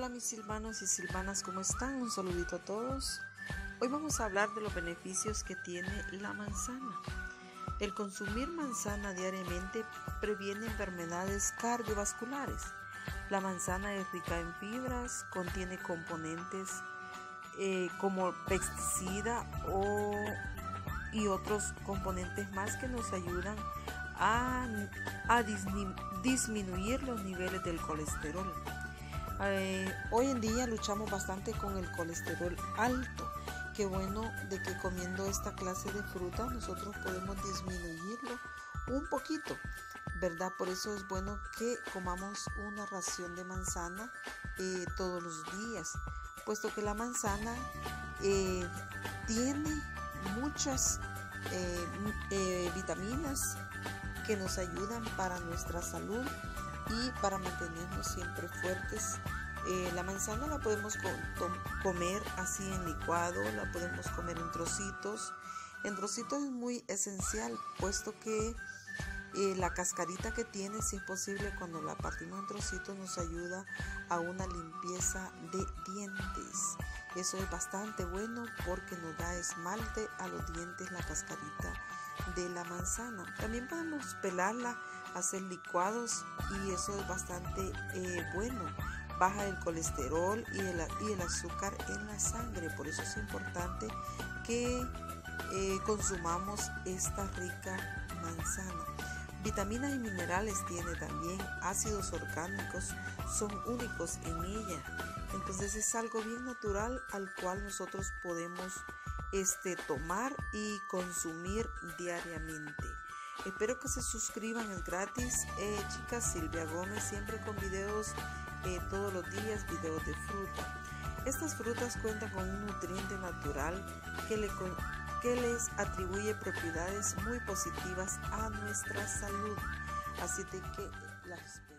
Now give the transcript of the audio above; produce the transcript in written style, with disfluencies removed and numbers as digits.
Hola mis silvanos y silvanas, ¿cómo están? Un saludito a todos. Hoy vamos a hablar de los beneficios que tiene la manzana. El consumir manzana diariamente previene enfermedades cardiovasculares. La manzana es rica en fibras, contiene componentes como pesticida y otros componentes más que nos ayudan a disminuir los niveles del colesterol. Hoy en día luchamos bastante con el colesterol alto. Qué bueno de que comiendo esta clase de fruta nosotros podemos disminuirlo un poquito, ¿verdad? Por eso es bueno que comamos una ración de manzana todos los días, puesto que la manzana tiene muchas vitaminas que nos ayudan para nuestra salud y para mantenernos siempre fuertes. La manzana la podemos comer así en licuado, la podemos comer en trocitos. En trocitos es muy esencial, puesto que la cascarita que tiene, si es posible, cuando la partimos en trocitos, nos ayuda a una limpieza de dientes. Eso es bastante bueno porque nos da esmalte a los dientes la cascarita de la manzana. También podemos pelarla, hacer licuados y eso es bastante bueno. Baja el colesterol y el azúcar en la sangre. Por eso es importante que consumamos esta rica manzana. Vitaminas y minerales tiene también, ácidos orgánicos son únicos en ella. Entonces es algo bien natural al cual nosotros podemos tomar y consumir diariamente. Espero que se suscriban, es gratis. Chicas, Silvia Gómez, siempre con videos todos los días, videos de fruta. Estas frutas cuentan con un nutriente natural que les atribuye propiedades muy positivas a nuestra salud. Así de que las